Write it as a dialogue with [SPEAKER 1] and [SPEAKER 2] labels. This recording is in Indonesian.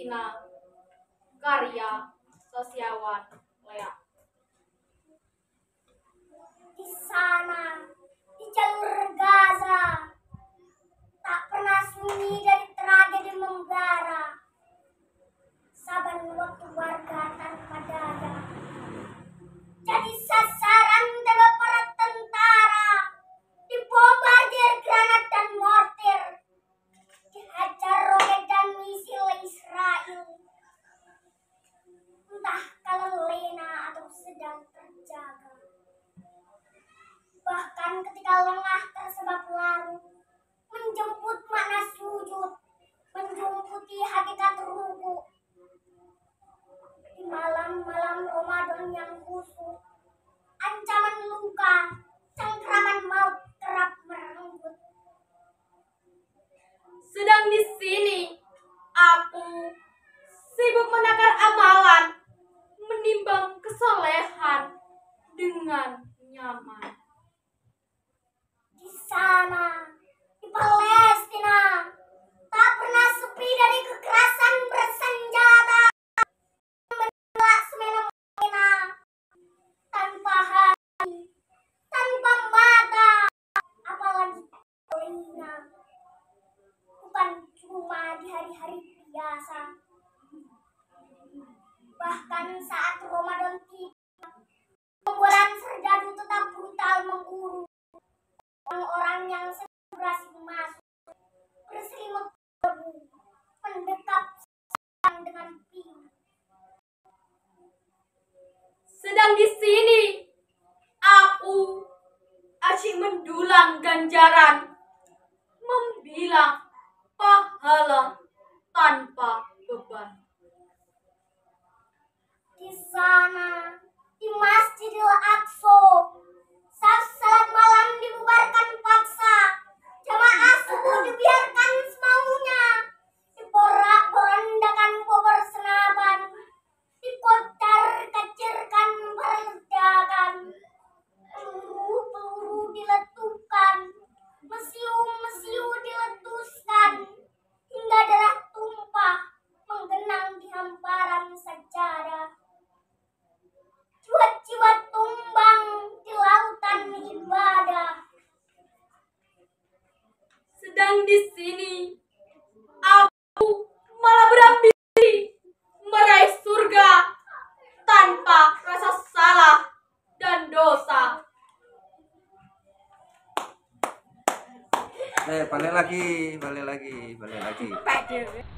[SPEAKER 1] Palestina, karya sosiawan Lea.
[SPEAKER 2] Di sana, di jalur Gaza, tak pernah sunyi dari tragedi membara. Saban waktu warga tanpa daya jadi sasaran tembak para tentara, dibombardir granat dan mortir, dihajar roket dan misil Israel. Entah kalau lena atau sedang terjaga. Bahkan ketika lengah tersebab larut, menjemput makna sujud, menjumputi hakikat ruku. Di malam-malam Ramadan yang khusyuk, ancaman luka, cengkraman maut kerap merenggut.
[SPEAKER 1] Sedang di sini, aku sibuk menakar amalan, menimbang kesolehan dengan nyaman.
[SPEAKER 2] Di sana, di Palestina, tak pernah sepi dari kekerasan bersenjata. Menolak semena-mena, tanpa hati, tanpa mata, apalagi telinga. Bukan cuma di hari-hari biasa. Bahkan saat Ramadan tiba, pembualan serdadu tetap brutal mengguru. Orang-orang yang sedang berhasil masuk, berselimut debu, mendekap dengan pilu.
[SPEAKER 1] Sedang di sini, aku asyik mendulang ganjaran, membilang pahala tanpa beban.
[SPEAKER 2] Di sana, di Masjidil Aqsa, saat salat malam dibubarkan paksa, jamaah subuh dibiarkan semaunya, diporak-porandakan bobor senapan, dikocar-kacirkan perledakan, peluru-peluru diletupkan, mesiu-mesiu diletuskan, hingga darah tumpah menggenang di hamparan sajadah. Jiwa-jiwa tumbang di lautan ibadah.
[SPEAKER 1] Sedang di sini, aku malah berambisi meraih surga tanpa rasa salah dan dosa.
[SPEAKER 3] Balik lagi.